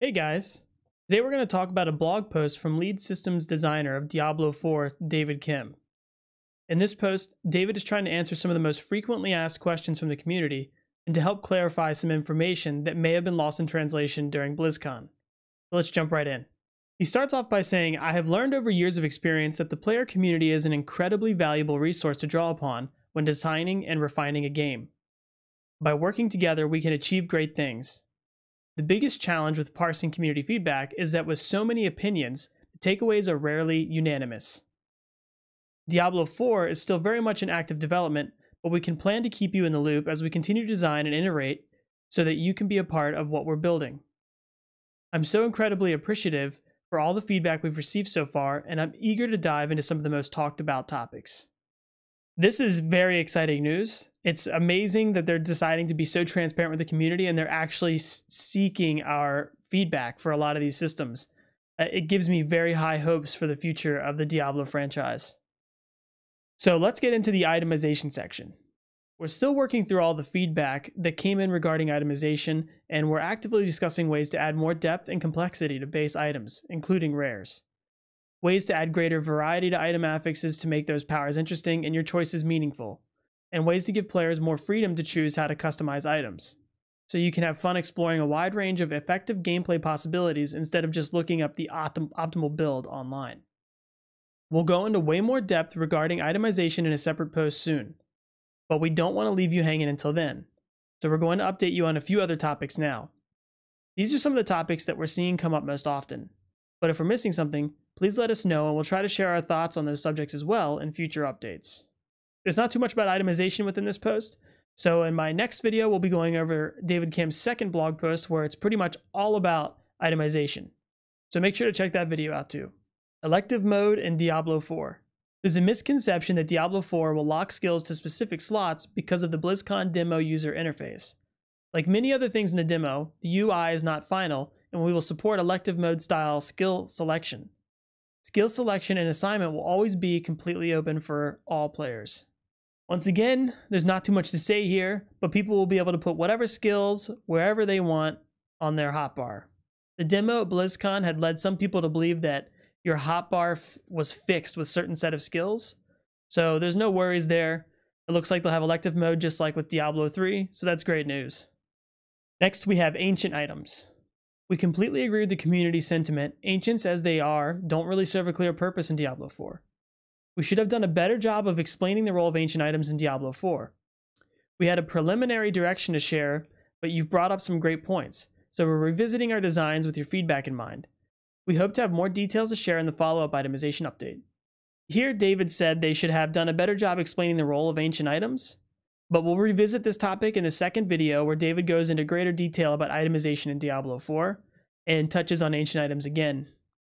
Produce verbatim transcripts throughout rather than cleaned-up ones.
Hey guys, today we're going to talk about a blog post from lead systems designer of Diablo four, David Kim. In this post, David is trying to answer some of the most frequently asked questions from the community and to help clarify some information that may have been lost in translation during BlizzCon. So let's jump right in. He starts off by saying, I have learned over years of experience that the player community is an incredibly valuable resource to draw upon when designing and refining a game. By working together, we can achieve great things. The biggest challenge with parsing community feedback is that with so many opinions, the takeaways are rarely unanimous. Diablo four is still very much in active development, but we can plan to keep you in the loop as we continue to design and iterate so that you can be a part of what we're building. I'm so incredibly appreciative for all the feedback we've received so far, and I'm eager to dive into some of the most talked about topics. This is very exciting news. It's amazing that they're deciding to be so transparent with the community and they're actually seeking our feedback for a lot of these systems. Uh, it gives me very high hopes for the future of the Diablo franchise. So let's get into the itemization section. We're still working through all the feedback that came in regarding itemization, and we're actively discussing ways to add more depth and complexity to base items, including rares. Ways to add greater variety to item affixes to make those powers interesting and your choices meaningful, and ways to give players more freedom to choose how to customize items, so you can have fun exploring a wide range of effective gameplay possibilities instead of just looking up the optim- optimal build online. We'll go into way more depth regarding itemization in a separate post soon, but we don't want to leave you hanging until then, so we're going to update you on a few other topics now. These are some of the topics that we're seeing come up most often, but if we're missing something, please let us know and we'll try to share our thoughts on those subjects as well in future updates. There's not too much about itemization within this post, so in my next video we'll be going over David Kim's second blog post where it's pretty much all about itemization. So make sure to check that video out too. Elective mode in Diablo four. There's a misconception that Diablo four will lock skills to specific slots because of the BlizzCon demo user interface. Like many other things in the demo, the U I is not final and we will support elective mode style skill selection. Skill selection and assignment will always be completely open for all players. Once again, there's not too much to say here, but people will be able to put whatever skills wherever they want on their hotbar. The demo at BlizzCon had led some people to believe that your hotbar f- was fixed with certain set of skills, so there's no worries there. It looks like they'll have elective mode just like with Diablo three, so that's great news. Next, we have ancient items. We completely agree with the community sentiment. Ancients as they are don't really serve a clear purpose in Diablo four. We should have done a better job of explaining the role of ancient items in Diablo four. We had a preliminary direction to share, but you've brought up some great points, so we're revisiting our designs with your feedback in mind. We hope to have more details to share in the follow-up itemization update. Here, David said they should have done a better job explaining the role of ancient items, but we'll revisit this topic in the second video where David goes into greater detail about itemization in Diablo four and touches on ancient items again.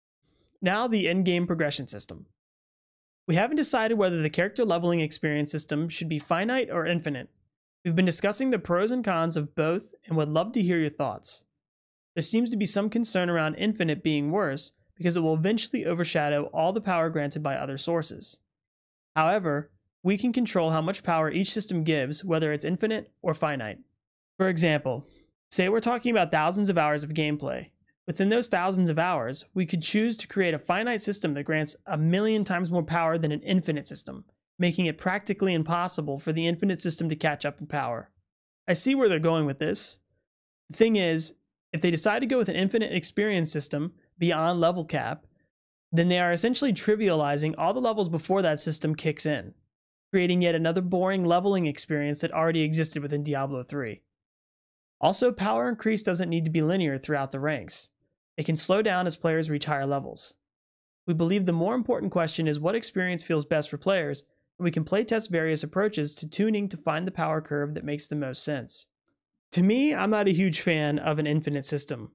Now the endgame progression system. We haven't decided whether the character leveling experience system should be finite or infinite. We've been discussing the pros and cons of both and would love to hear your thoughts. There seems to be some concern around infinite being worse because it will eventually overshadow all the power granted by other sources. However, we can control how much power each system gives, whether it's infinite or finite. For example, say we're talking about thousands of hours of gameplay. Within those thousands of hours, we could choose to create a finite system that grants a million times more power than an infinite system, making it practically impossible for the infinite system to catch up in power. I see where they're going with this. The thing is, if they decide to go with an infinite experience system beyond level cap, then they are essentially trivializing all the levels before that system kicks in, creating yet another boring leveling experience that already existed within Diablo three. Also, power increase doesn't need to be linear throughout the ranks. It can slow down as players reach higher levels. We believe the more important question is what experience feels best for players, and we can playtest various approaches to tuning to find the power curve that makes the most sense. To me, I'm not a huge fan of an infinite system.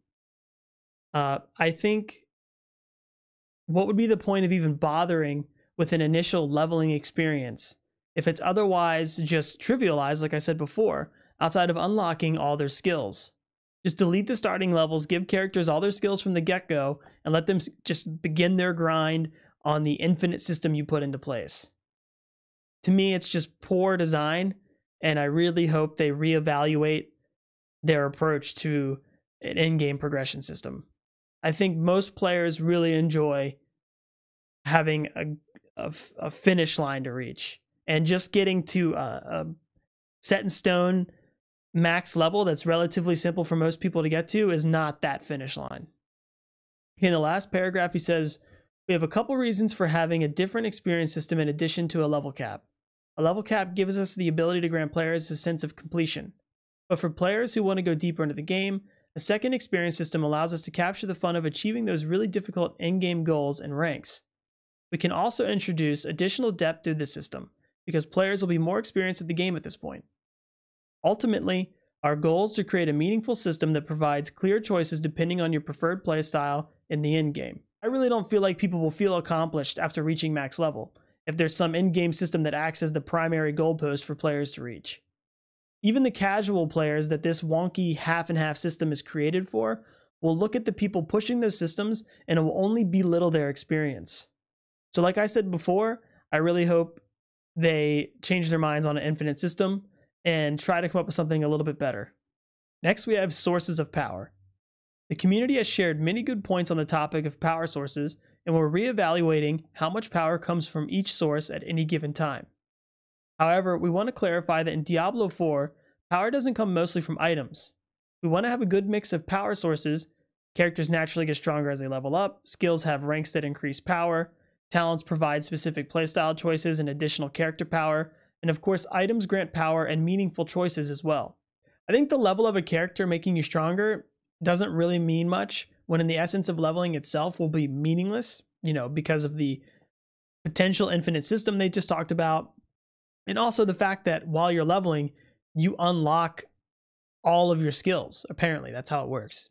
Uh, I think what would be the point of even bothering with an initial leveling experience if it's otherwise just trivialized, like I said before, outside of unlocking all their skills? Just delete the starting levels, give characters all their skills from the get-go, and let them just begin their grind on the infinite system you put into place. To me, it's just poor design, and I really hope they reevaluate their approach to an in-game progression system. I think most players really enjoy having a, a, a finish line to reach, and just getting to a, a set in stone max level that's relatively simple for most people to get to is not that finish line. In the last paragraph, he says, we have a couple reasons for having a different experience system in addition to a level cap. A level cap gives us the ability to grant players a sense of completion. But for players who want to go deeper into the game, a second experience system allows us to capture the fun of achieving those really difficult in-game goals and ranks. We can also introduce additional depth through this system, because players will be more experienced with the game at this point. Ultimately, our goal is to create a meaningful system that provides clear choices depending on your preferred playstyle in the in-game. I really don't feel like people will feel accomplished after reaching max level if there's some in-game system that acts as the primary goalpost for players to reach. Even the casual players that this wonky half and half system is created for will look at the people pushing those systems and it will only belittle their experience. So like I said before, I really hope they change their minds on an infinite system and try to come up with something a little bit better. Next, we have sources of power. The community has shared many good points on the topic of power sources, and we're reevaluating how much power comes from each source at any given time. However, we want to clarify that in Diablo four, power doesn't come mostly from items. We want to have a good mix of power sources. Characters naturally get stronger as they level up, skills have ranks that increase power, talents provide specific playstyle choices and additional character power, and of course, items grant power and meaningful choices as well. I think the level of a character making you stronger doesn't really mean much, when in the essence of leveling itself will be meaningless, you know, because of the potential infinite system they just talked about. And also the fact that while you're leveling, you unlock all of your skills. Apparently, that's how it works.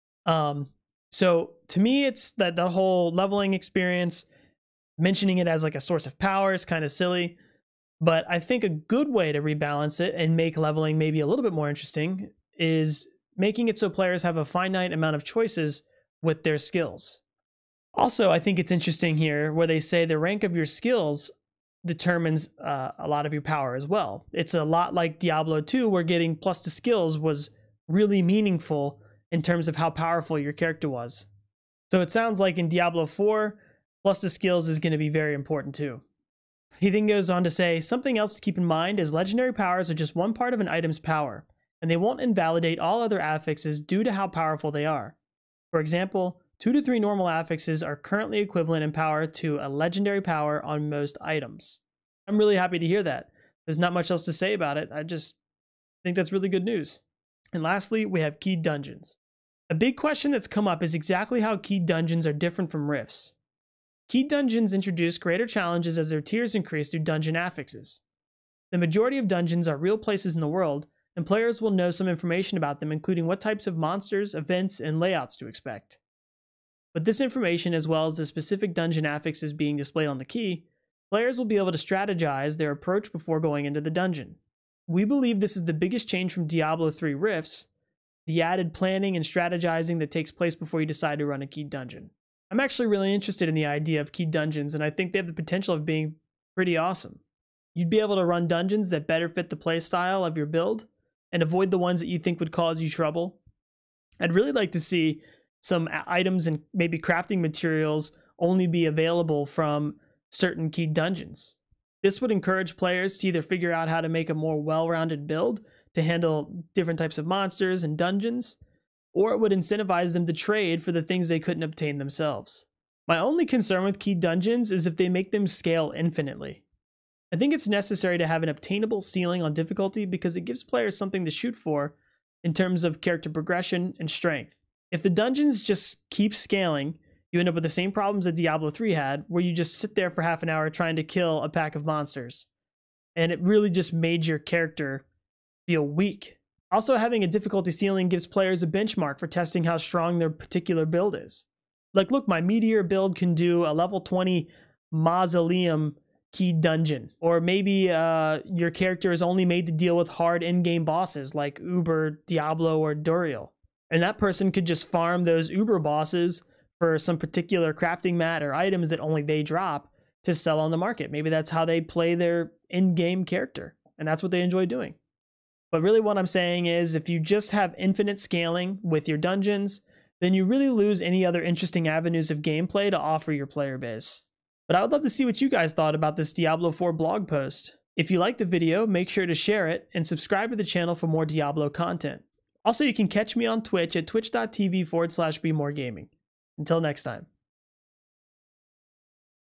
Um, so to me, it's that the whole leveling experience, mentioning it as like a source of power is kind of silly. But I think a good way to rebalance it and make leveling maybe a little bit more interesting is making it so players have a finite amount of choices with their skills. Also, I think it's interesting here where they say the rank of your skills determines uh, a lot of your power as well. It's a lot like Diablo two, where getting plus to skills was really meaningful in terms of how powerful your character was. So it sounds like in Diablo four, plus to skills is going to be very important too. He then goes on to say, something else to keep in mind is legendary powers are just one part of an item's power, and they won't invalidate all other affixes due to how powerful they are. For example, two to three normal affixes are currently equivalent in power to a legendary power on most items. I'm really happy to hear that. There's not much else to say about it. I just think that's really good news. And lastly, we have keyed dungeons. A big question that's come up is exactly how keyed dungeons are different from rifts. Keyed dungeons introduce greater challenges as their tiers increase through dungeon affixes. The majority of dungeons are real places in the world, and players will know some information about them, including what types of monsters, events, and layouts to expect. With this information, as well as the specific dungeon affixes being displayed on the key, players will be able to strategize their approach before going into the dungeon. We believe this is the biggest change from Diablo three Rifts, the added planning and strategizing that takes place before you decide to run a keyed dungeon. I'm actually really interested in the idea of keyed dungeons, and I think they have the potential of being pretty awesome. You'd be able to run dungeons that better fit the playstyle of your build, and avoid the ones that you think would cause you trouble. I'd really like to see some items and maybe crafting materials only be available from certain keyed dungeons. This would encourage players to either figure out how to make a more well-rounded build to handle different types of monsters and dungeons, or it would incentivize them to trade for the things they couldn't obtain themselves. My only concern with keyed dungeons is if they make them scale infinitely. I think it's necessary to have an obtainable ceiling on difficulty because it gives players something to shoot for in terms of character progression and strength. If the dungeons just keep scaling, you end up with the same problems that Diablo three had, where you just sit there for half an hour trying to kill a pack of monsters. And it really just made your character feel weak. Also, having a difficulty ceiling gives players a benchmark for testing how strong their particular build is. Like, look, my Meteor build can do a level twenty Mausoleum keyed dungeon. Or maybe uh, your character is only made to deal with hard in-game bosses like Uber, Diablo, or Duriel. And that person could just farm those Uber bosses for some particular crafting mat or items that only they drop to sell on the market. Maybe that's how they play their in-game character, and that's what they enjoy doing. But really what I'm saying is if you just have infinite scaling with your dungeons, then you really lose any other interesting avenues of gameplay to offer your player base. But I would love to see what you guys thought about this Diablo four blog post. If you liked the video, make sure to share it and subscribe to the channel for more Diablo content. Also, you can catch me on Twitch at twitch.tv forward slash be more gaming. Until next time.